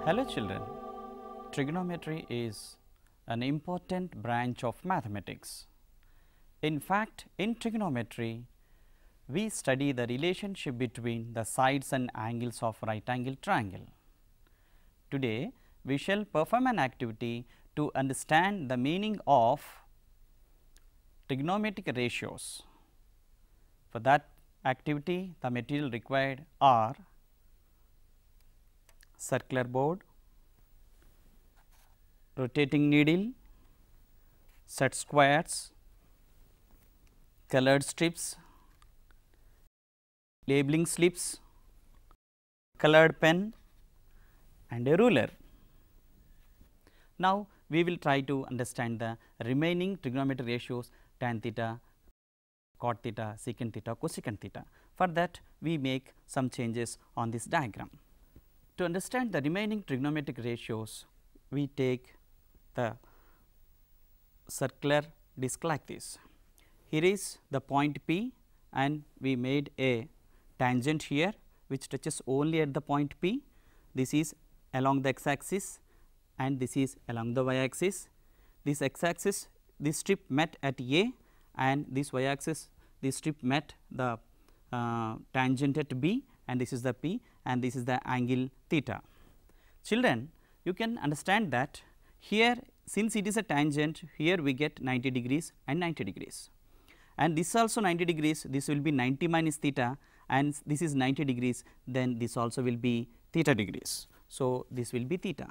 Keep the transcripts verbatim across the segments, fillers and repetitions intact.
Hello children, trigonometry is an important branch of mathematics. In fact, in trigonometry, we study the relationship between the sides and angles of right angle triangle. Today, we shall perform an activity to understand the meaning of trigonometric ratios. For that activity, the material required are circular board, rotating needle, set squares, colored strips, labeling slips, colored pen and a ruler. Now, we will try to understand the remaining trigonometric ratios tan theta, cot theta, secant theta, cosecant theta. For that, we make some changes on this diagram. To understand the remaining trigonometric ratios, we take the circular disc like this. Here is the point P and we made a tangent here which touches only at the point P. This is along the x axis and this is along the y axis. This x axis, this strip met at A and this y axis, this strip met the uh, tangent at B, and this is the P and this is the angle theta. Children, you can understand that here since it is a tangent, here we get ninety degrees and ninety degrees, and this also ninety degrees, this will be ninety minus theta, and this is ninety degrees, then this also will be theta degrees. So, this will be theta.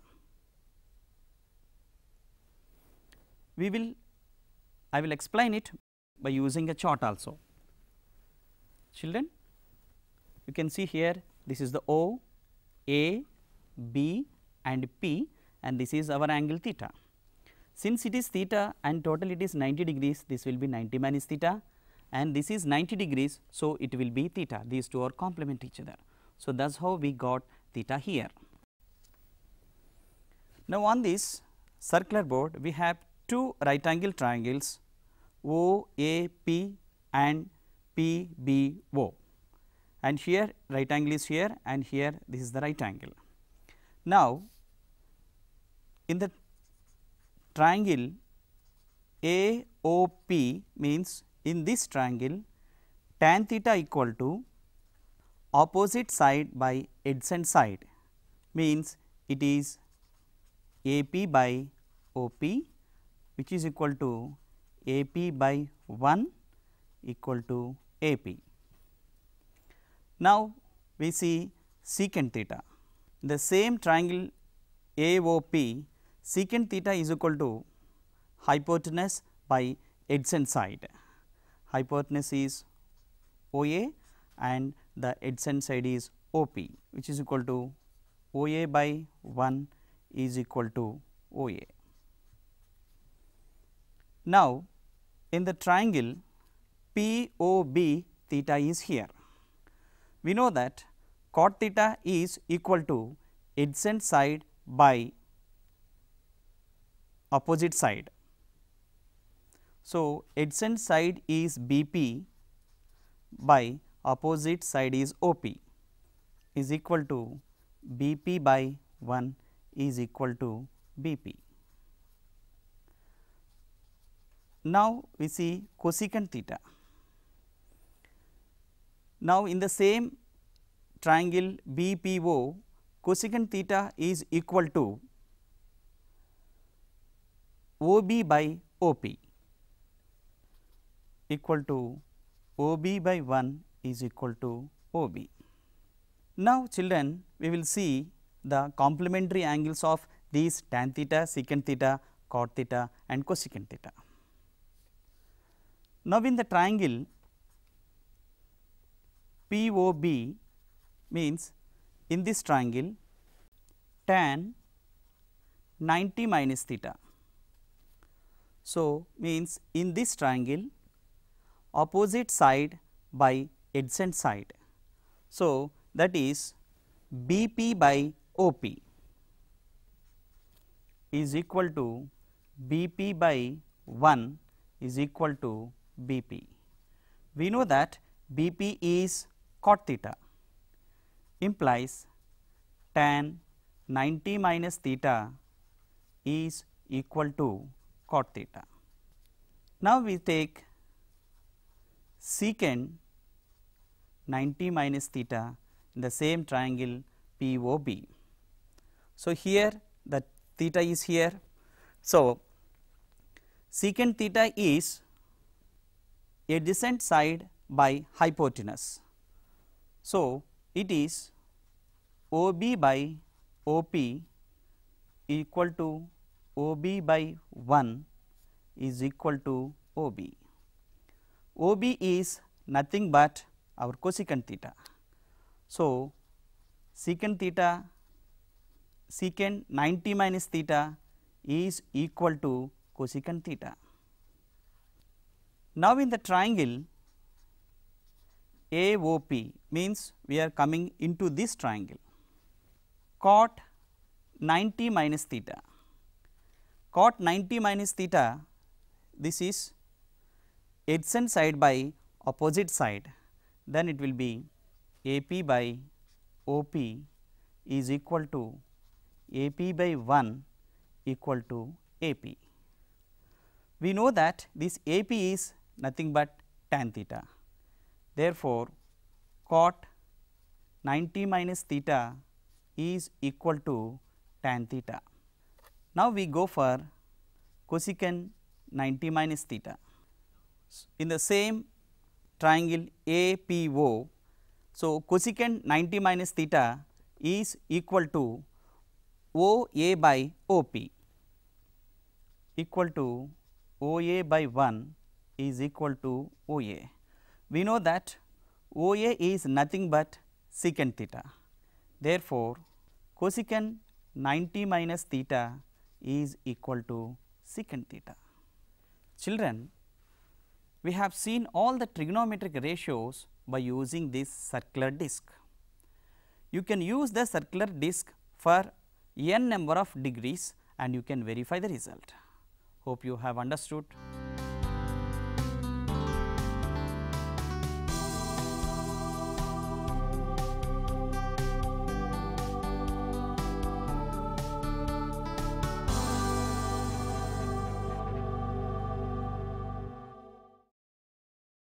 We will, I will explain it by using a chart also. Children, you can see here this is the O, A, B and P, and this is our angle theta. Since it is theta and total it is ninety degrees, this will be ninety minus theta, and this is ninety degrees. So, it will be theta, these two are complement each other. So, that is how we got theta here. Now, on this circular board we have two right angle triangles O A P and P B O, and here right angle is here and here this is the right angle. Now, in the triangle A O P means in this triangle tan theta equal to opposite side by adjacent side, means it is A P by O P, which is equal to A P by one equal to A P. Now, we see secant theta. In the same triangle A O P, secant theta is equal to hypotenuse by adjacent side. Hypotenuse is O A and the adjacent side is O P, which is equal to O A by one is equal to O A. Now, in the triangle P O B, theta is here. We know that cot theta is equal to adjacent side by opposite side. So, adjacent side is B P by opposite side is O P is equal to B P by one is equal to B P. Now, we see cosecant theta. Now, in the same triangle B P O, cosecant theta is equal to O B by O P equal to O B by one is equal to O B. Now, children, we will see the complementary angles of these tan theta, secant theta, cot theta and cosecant theta. Now, in the triangle P O B means in this triangle tan ninety minus theta. So, means in this triangle opposite side by adjacent side. So, that is B P by O P is equal to B P by one is equal to B P. We know that B P is cot theta, implies tan ninety minus theta is equal to cot theta. Now, we take secant ninety minus theta in the same triangle P O B. So, here the theta is here. So, secant theta is adjacent side by hypotenuse. So, it is O B by O P equal to O B by one is equal to O B. O B is nothing but our cosecant theta. So, secant theta secant ninety minus theta is equal to cosecant theta. Now, in the triangle A O P means we are coming into this triangle, cot ninety minus theta. Cot ninety minus theta, this is adjacent side by opposite side, then it will be A P by O P is equal to A P by one equal to A P. We know that this A P is nothing but tan theta. Therefore, cot ninety minus theta is equal to tan theta. Now, we go for cosecant ninety minus theta. In the same triangle A P O, so cosecant ninety minus theta is equal to O A by O P equal to O A by one is equal to O A. We know that O A is nothing but secant theta. Therefore, cosecant ninety minus theta is equal to secant theta. Children, we have seen all the trigonometric ratios by using this circular disc. You can use the circular disc for n number of degrees and you can verify the result. Hope you have understood.